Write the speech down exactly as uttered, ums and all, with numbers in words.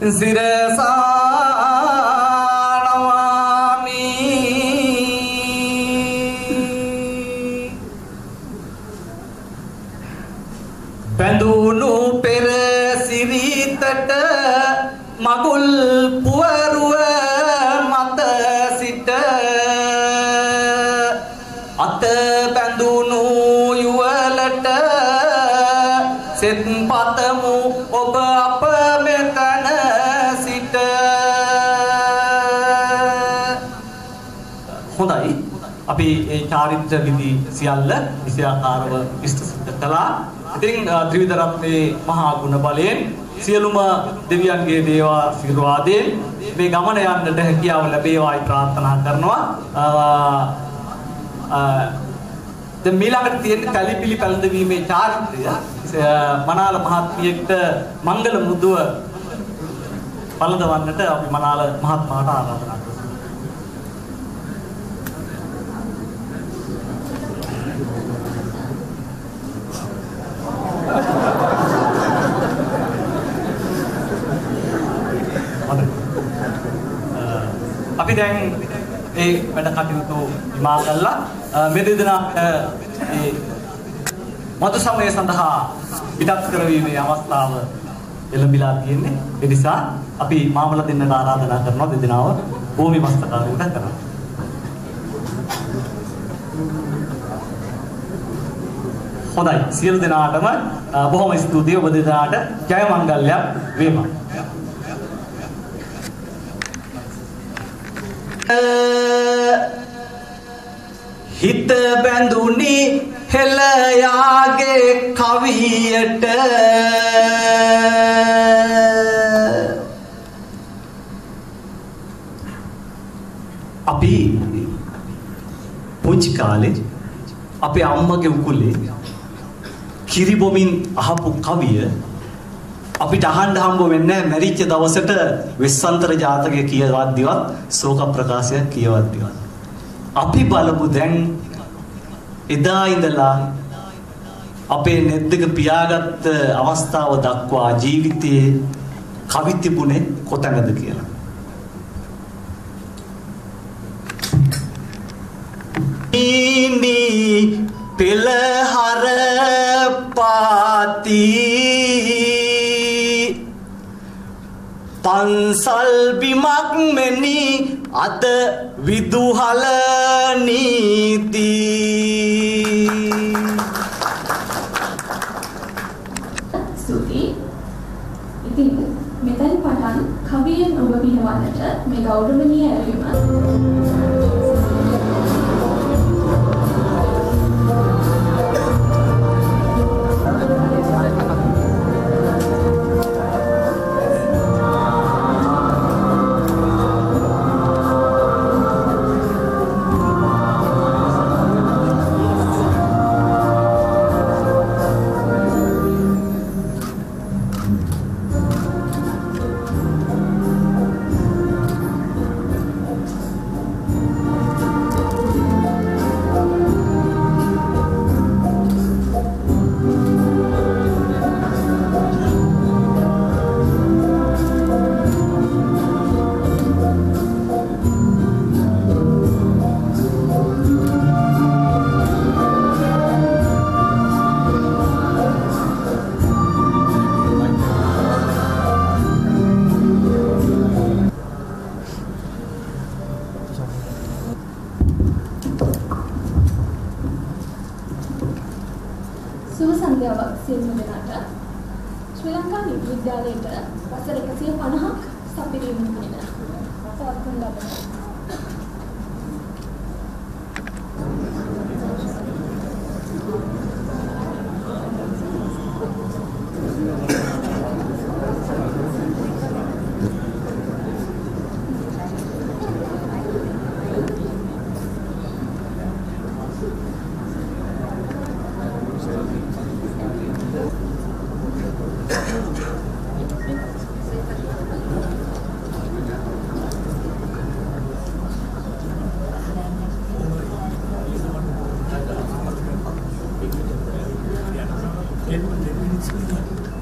සිරසානවාමි බඳුණු පෙර සිරිතට මගුල් පුවරුව මත සිට අත බඳුණු යුවලට සෙත් පතමු ඔබ අප මෙතන සිට. හොඳයි අපි ඒ චාරිත්‍ර විදි සියල්ල විෂයාකාරව ඉෂ්ට සිද්ධ කළා. ඉතින් ත්‍රිවිධ රත්නයේ මහා ගුණ බලයෙන් සියලුම දෙවියන්ගේ දේව ආශිර්වාදයෙන් මේ ගමන යන්නට හැකියාව ලැබේවායි ප්‍රාර්ථනා කරනවා. දැන් ඊළඟට තියෙන කලිපිලි පැලඳවීමේ චාරිත්‍රය මනාල මහත්මියට මංගල මුදුව පළඳවන්නට අපි මනාල මහත්මයාට ආරාධනා කරනවා. අපි දැන් ඒ වැඩ කටයුතු ඉමා කළා. මේ දෙදෙනාට ඒ මතු සමය සඳහා පිටත් කරවීමේ අවස්ථාව එළඹිලා තියෙන්නේ. ඒ නිසා අපි මාමල දෙන්නට ආරාධනා කරනවා දෙදෙනාව භූමි මස්තකාරයට කරන්න. හොඳයි සියලු දෙනාටම බොහොම ස්තුතියි. ඔබ දෙදෙනාට ජය මංගල්‍යයක් වේවා. හිත බැඳුනි හෙළයාගේ කවියට අපි පුංචි කාලේ අපේ අම්මගේ උකුලේ කිරි බොමින් අහපු කවිය අපිට අහන්න හම්බ වෙන්නේ මැරිච්ච දවසට වෙස්සන්තර ජාතකය කියවද්දිවත් ශෝක ප්‍රකාශයක් කියවද්දිවත්. අපි බලමු දැන් එදා ඉඳලා අපේ නෙද්දක පියාගත් අවස්ථාව දක්වා ජීවිතයේ කවි තිබුණේ කොතැනද කියලා. ඉනි පෙළහර පාති පන්සල් බිමක් මෙනි අද විදුහල නීති. ස්තුතියි. ඉතින් මෙතන පටන් කවියෙන් ඔබ පිනවන්නට මේ ගෞරවනීය ඇරයුම සියලුම දෙනාට ශ්‍රී ලංකා විද්‍යාලයට වසර එකසිය පනහක් සපිරීම වෙන පවත්වන ලබන ten minutes.